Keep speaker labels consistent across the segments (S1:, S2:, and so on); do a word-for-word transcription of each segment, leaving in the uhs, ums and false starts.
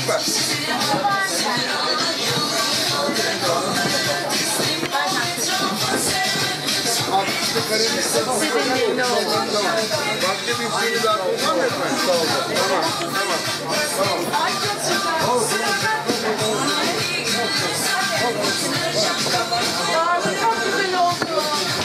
S1: Süper. Altı kareli istedim. Başka bir sürü daha olmaz mı efendim? Tamam, tamam, tamam.
S2: Dağda çok güzel oldu.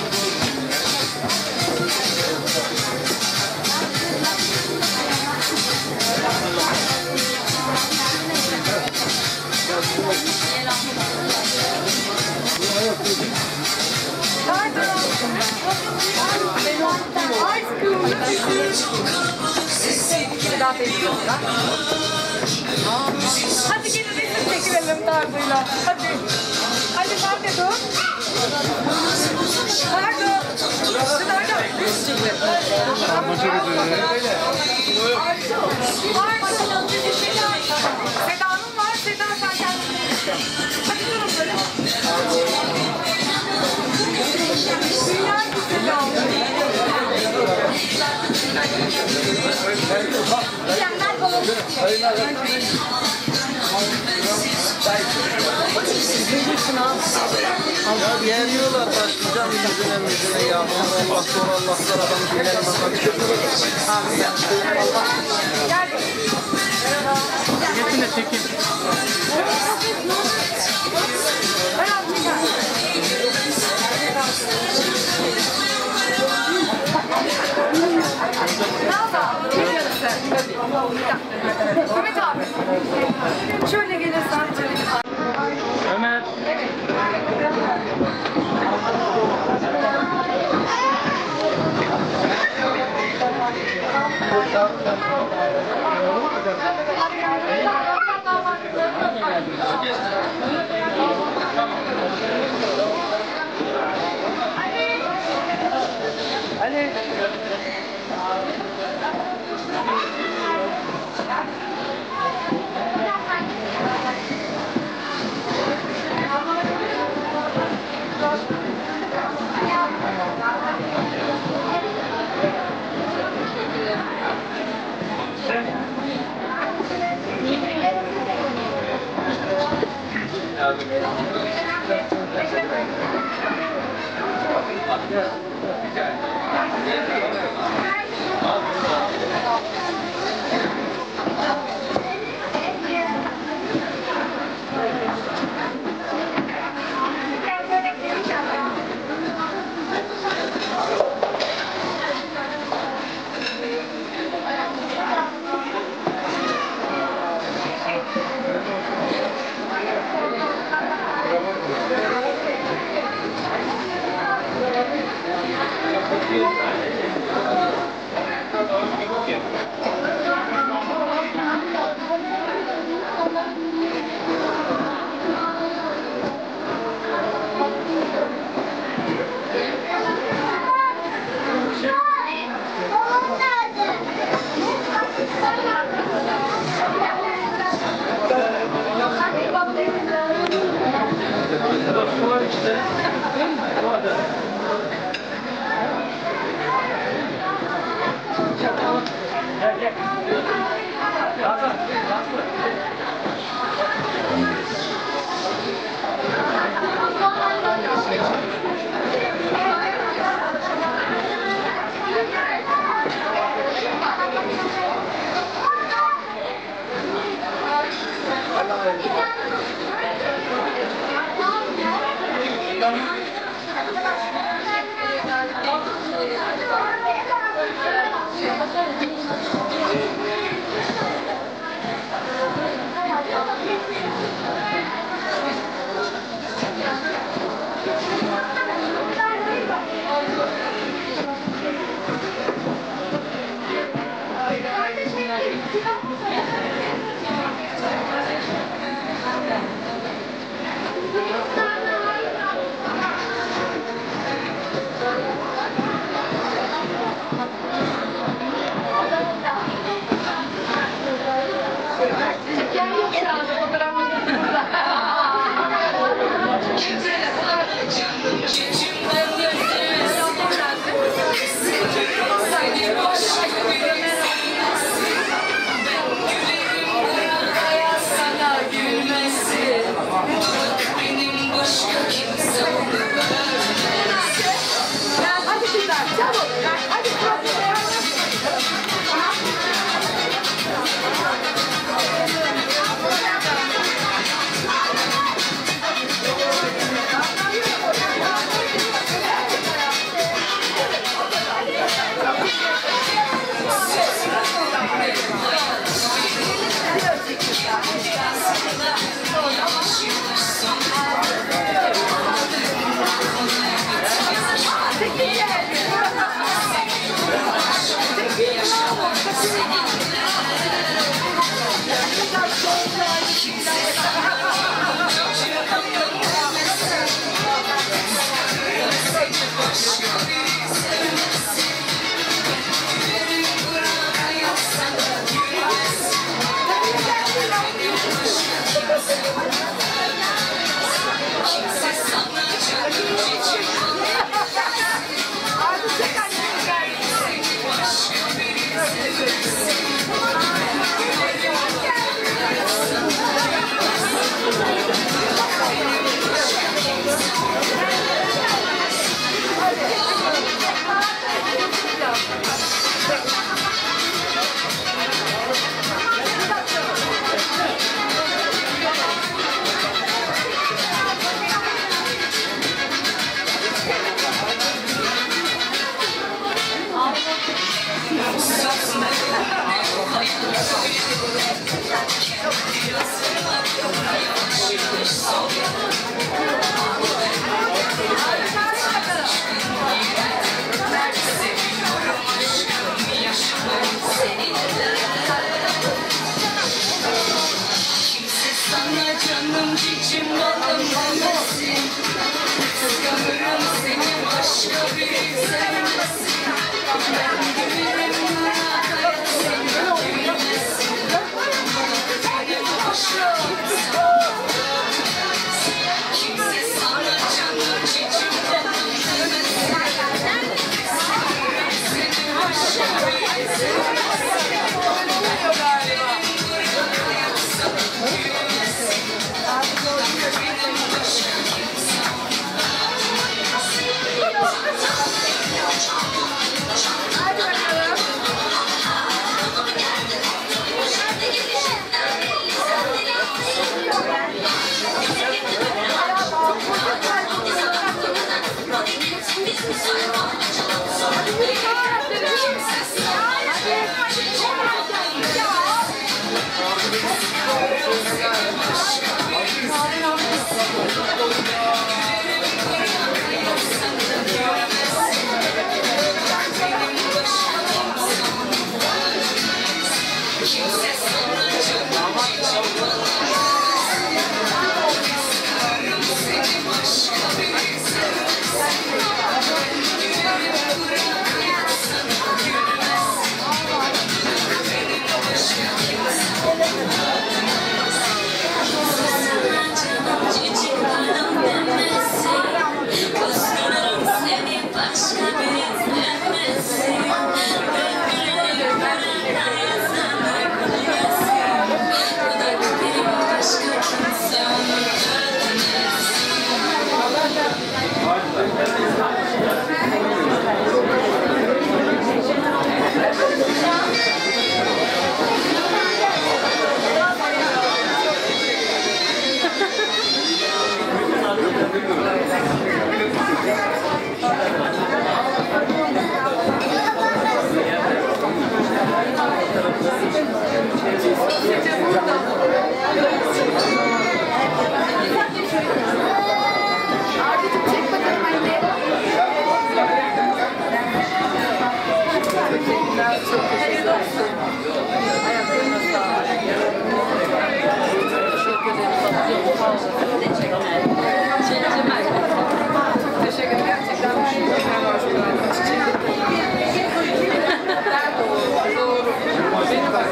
S2: Hadi gelin resim çekilelim Tardu'yla. Hadi. Hadi sen de dur. Tardu. Tardu. Resim çekilelim. Seda'nın var. Seda sen kendin. Hadi durun böyle. Dünya güzeli oldu. Mükemmel oldu.
S3: Ya geliyorlar başlayacağım yüzüne müzüne ya. Allah sonra Allah'lar adamı dinlerim ama bir şey yok. Abi ya.
S2: Gel.
S3: Geçin de çekin.
S2: Berat gel. Nazan, geliyorsun. Mehmet abi. Şöyle gelirsen.
S3: Ömer. Ali.
S4: Canım cicim balım demesin, kıskanırım seni başka biri sevmesin. Ben gülürüm hayata seni gülmesin. Benim hoşum kimse sana canım cicim balım demesin, kıskanırım seni başka biri sevmesin.
S2: Teşekkür ederim. Gerçekten bir şey var doğru. Doğru. Beni bak.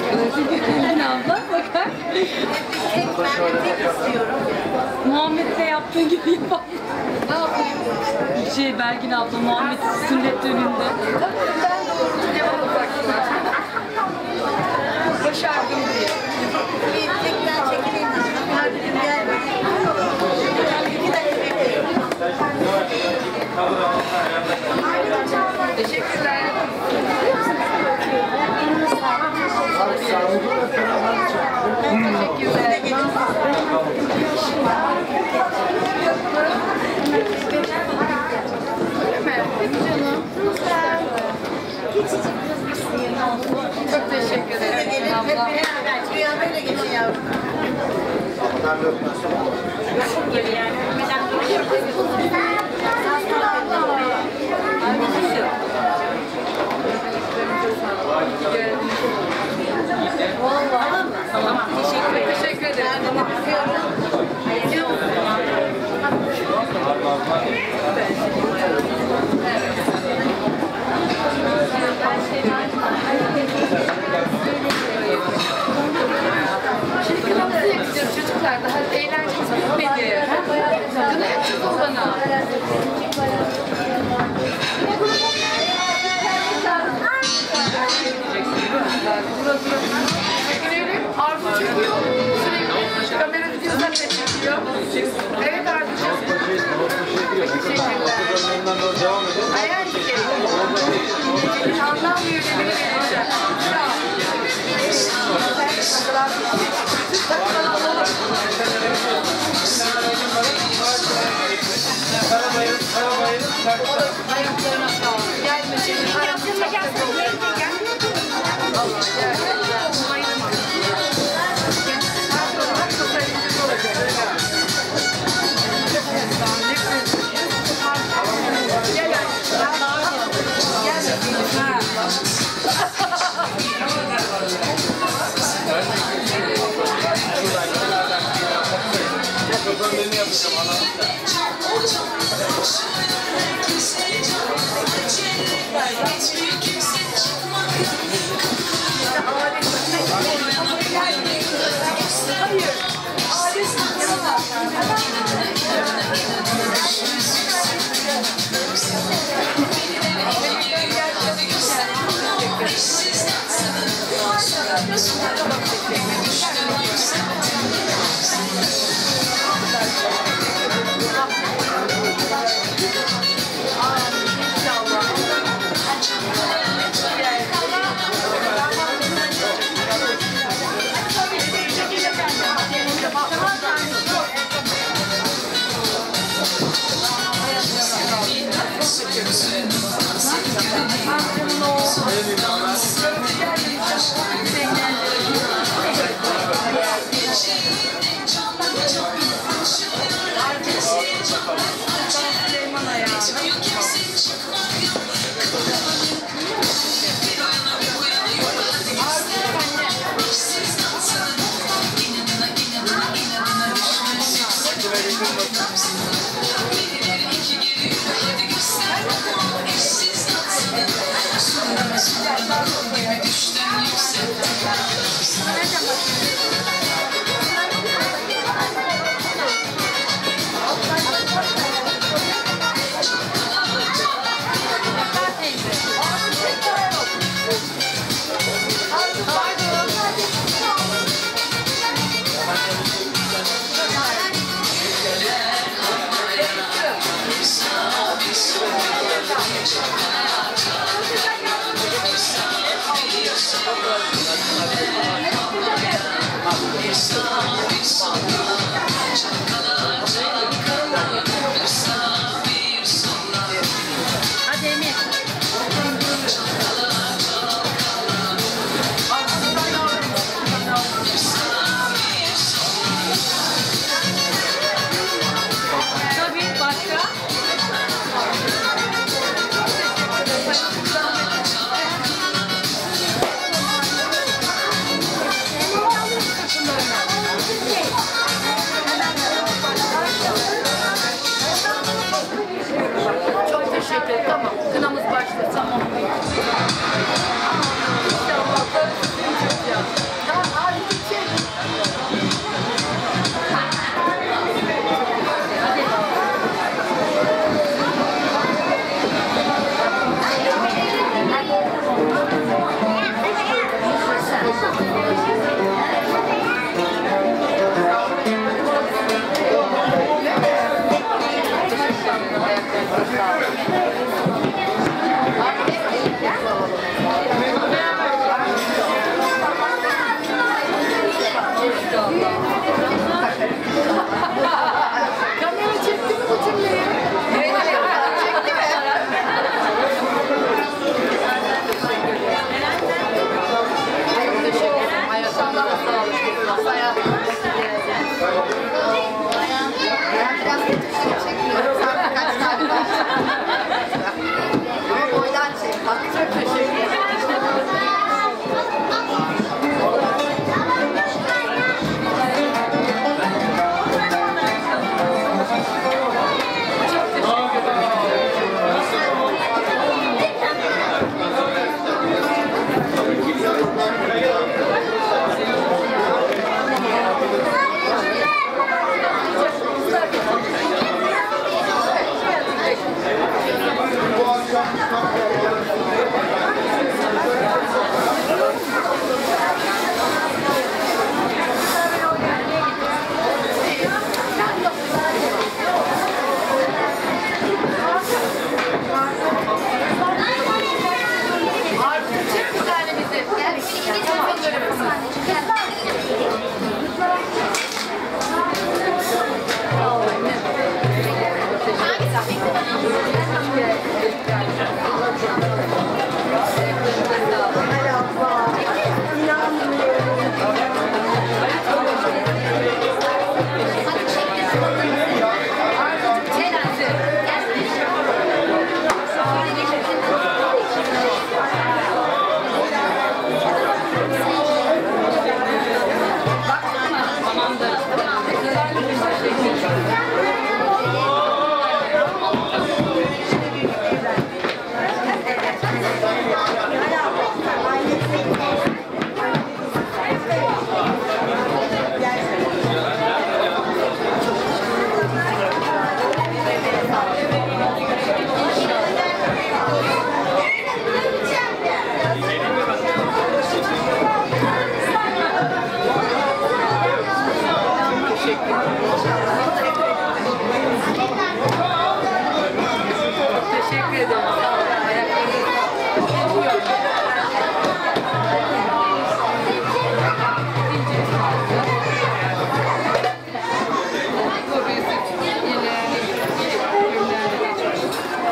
S2: Muhammed Bey yaptığın gibi yapalım. Ne yapayım? Şey Belgin abla Muhammed sünnet düğününde. Ben doğru yapamayacaktım. Başardım diye.
S5: Tekrar çekileyim. Hadi gel. İki dakika bekleyin.
S2: Teşekkürler. Çok teşekkür ederim.
S5: Gelin hep beraber. Rüya böyle geçin yavrum.
S2: Tamam. Teşekkür ederim. Teşekkür ederim. Şimdi kınamızı yakacağız çocuklar. Daha eğlencemiz bitmedi. Kına yakacağız o bana. Günelim Arzu çekiyor. Sürekli kamera videolarını çekiyor. Evet Arzu'cum. Teşekkürler. Hayal çekiyor. Anlamıyor dediğini vereceğim.
S1: Karabayır, karabayır, karabayır.
S2: Ayaklarına sağlık. Gelmeseydin aramızda çok da olur. Allah gel gel gel. Bayılma. Her zaman çok eğlenceli olacak. Gel gel.
S1: Ben beni yapacağım ana.
S4: Thank you.